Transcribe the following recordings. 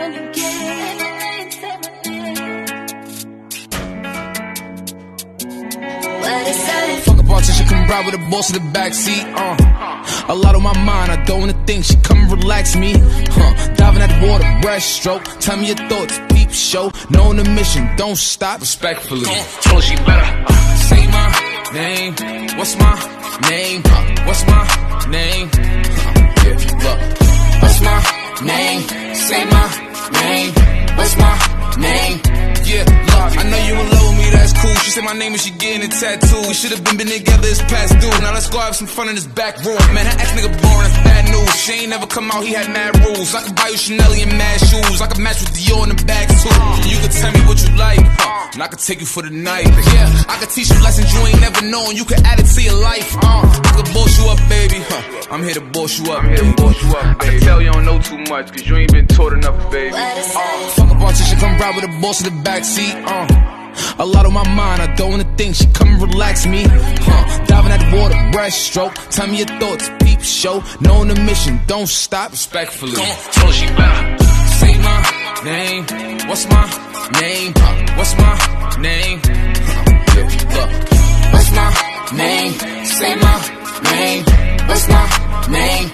Fuck a politician, come ride with the boss in the backseat. A lot on my mind, I don't wanna think. She come and relax me. Diving at the water, breaststroke. Tell me your thoughts, peep show. Knowing the mission, don't stop. Respectfully, told she better say my name. What's my name? What's my name? Yeah, look. What's my name? Say my name. What's my name? Yeah, look, I know you in love with me, that's cool. She said my name and she getting a tattoo. We should've been together, it's past due. Now let's go have some fun in this back room. Man, that ex-nigga boring, that's bad news. She ain't never come out, he had mad rules. I could buy you Chanel and mad shoes. I could match with Dior in the bag too. You could tell me what you like, and I could take you for the night. Yeah, I could teach you lessons you ain't never known. You could add it to your life. I could boss you up, baby. I'm here to boss you up. I'm here to boss you up, baby. I can tell you don't know too much, cause you ain't been taught enough, baby. Fuck a politician, come ride with the boss in the backseat. A lot on my mind, I don't wanna think. She come and relax me. Diving at the water, breaststroke. Tell me your thoughts, peep show. Knowing the mission, don't stop. Respectfully, told she better say my name. What's my name? What's my name? Yeah, look. What's my name? Say my name. What's my name?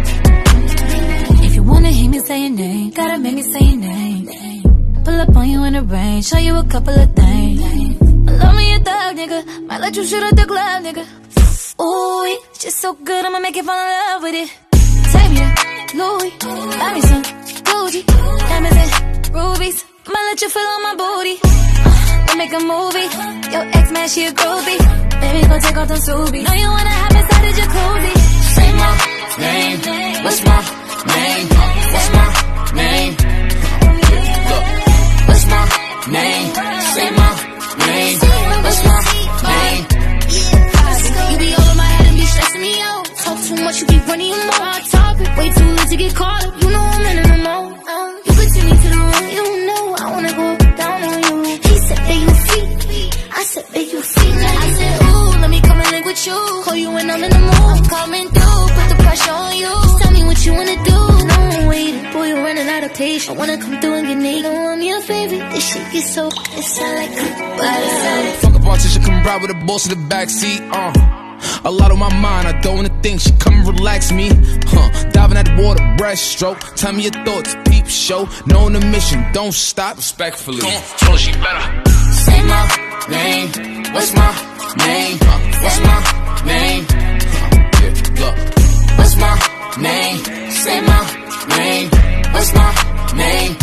If you wanna hear me say your name, gotta make me say your name. Pull up on you in the rain, show you a couple of things. Love me a thug, nigga. Might let you shoot at the club, nigga. Ooh, it's just so good, I'ma make you fall in love with it. Take me to Louis, buy me some Gucci, diamonds and rubies. Might let you feel on my booty. We'll make a movie. Your ex-man, she a groupie. Baby, go take off them Subies. Know you wanna hop inside the jacuzzi. Say my name. What's my name? What's my name? Look. What's my name? Say my name. What's my name? You be all on my head and be stressing me out. Talk too much, you keep running your mouth. Talking way too late to get caught up. You know I'm in the mode. You could take me to the room, you know I wanna go down on you. He said that you free, I said that you free. I said ooh, let me come and link with you. Call you when I'm in the mood. Coming through, put the pressure on you. Just tell me what you wanna do. No, I'm waiting, boy, you're running out of patience. I wanna come through and get naked. No, I'm your favorite. This shit gets so, it sound like a fuck a politician, come ride with the boss in the backseat. A lot on my mind, I don't wanna think. She come and relax me. Diving at the water, breaststroke. Tell me your thoughts, peep show. Knowing the mission, don't stop. Respectfully, told she better say my name. What's my name? What's my name? Yeah, look. What's my name? Say my name. What's my name?